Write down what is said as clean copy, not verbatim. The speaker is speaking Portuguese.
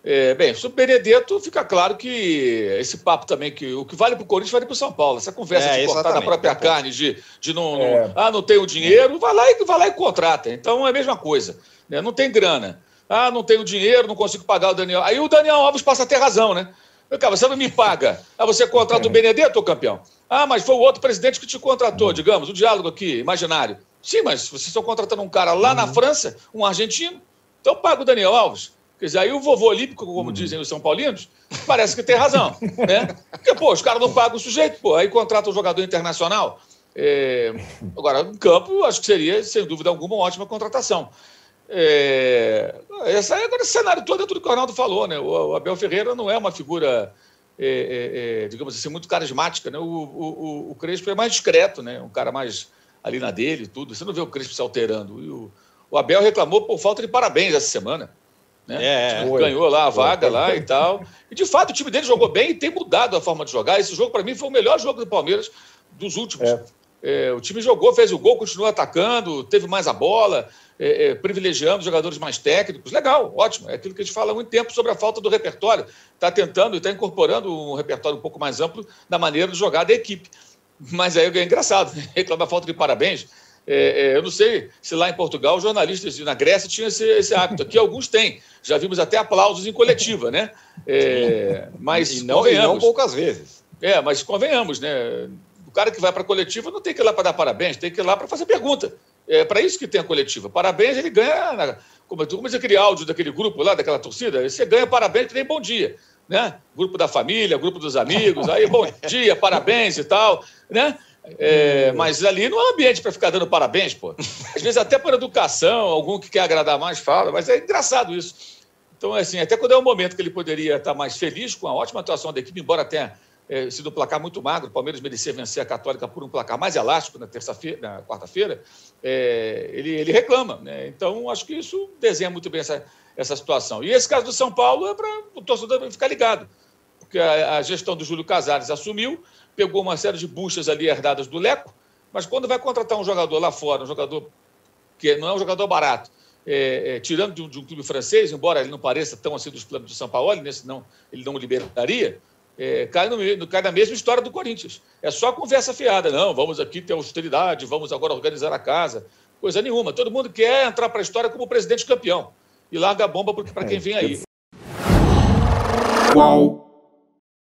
Bem, sobre o Benedetto, fica claro que esse papo também, que o que vale para o Corinthians vale para o São Paulo. Essa conversa de cortar na própria carne, de não tenho dinheiro, vai lá e contrata. Então é a mesma coisa. Né? Não tem grana. Não tenho dinheiro, não consigo pagar o Daniel. Aí o Daniel Alves passa a ter razão, né? Cara, você não me paga. Você contrata o Benedetto, ô campeão? Mas foi o outro presidente que te contratou, digamos, o diálogo aqui, imaginário. Sim, mas vocês estão contratando um cara lá na França, um argentino, então paga o Daniel Alves. Quer dizer, aí o vovô olímpico, como dizem os São Paulinos, parece que tem razão. Né? Porque, os caras não pagam o sujeito, aí contrata um jogador internacional. Agora, no campo, acho que seria, sem dúvida alguma, uma ótima contratação. Agora, esse cenário todo é tudo que o Arnaldo falou, né? O Abel Ferreira não é uma figura, digamos assim, muito carismática, né? O Crespo é mais discreto, né? Um cara mais ali na dele e tudo. Você não vê o Crespo se alterando. E o Abel reclamou por falta de parabéns essa semana. Né? Ganhou lá a vaga lá e tal. E, de fato, o time dele jogou bem e tem mudado a forma de jogar. Esse jogo, para mim, foi o melhor jogo do Palmeiras dos últimos. O time jogou, fez o gol, continuou atacando, teve mais a bola, privilegiando os jogadores mais técnicos. Legal, ótimo. É aquilo que a gente fala há muito tempo sobre a falta do repertório. Está tentando e está incorporando um repertório um pouco mais amplo na maneira de jogar da equipe. Mas aí é engraçado, reclamar falta de parabéns. Eu não sei se lá em Portugal os jornalistas na Grécia tinham esse hábito. Aqui alguns têm. Já vimos até aplausos em coletiva, né? Mas e não poucas vezes. Mas convenhamos, né? O cara que vai para a coletiva não tem que ir lá para dar parabéns, tem que ir lá para fazer pergunta. É para isso que tem a coletiva. Parabéns, ele ganha. Como diz aquele áudio daquele grupo lá, daquela torcida, você ganha parabéns que nem bom dia. Né? Grupo da família, grupo dos amigos, aí bom dia, parabéns e tal, né? Mas ali não é ambiente para ficar dando parabéns, pô. Às vezes até por educação, algum que quer agradar mais fala, mas é engraçado isso. Então, assim, até quando é um momento que ele poderia estar mais feliz com a ótima atuação da equipe, embora tenha sido um placar muito magro, o Palmeiras merecia vencer a Católica por um placar mais elástico na quarta-feira, ele reclama, né? Então, acho que isso desenha muito bem essa situação. E esse caso do São Paulo é para o torcedor ficar ligado, porque a gestão do Júlio Casares assumiu, pegou uma série de buchas ali herdadas do Leco, mas quando vai contratar um jogador lá fora, um jogador que não é um jogador barato, tirando de um clube francês, embora ele não pareça tão assim dos planos do São Paulo, senão ele não liberaria, cai na mesma história do Corinthians. É só conversa fiada. Não, vamos aqui ter austeridade, vamos agora organizar a casa. Coisa nenhuma. Todo mundo quer entrar para a história como presidente campeão. E larga a bomba para quem vem aí. Qual?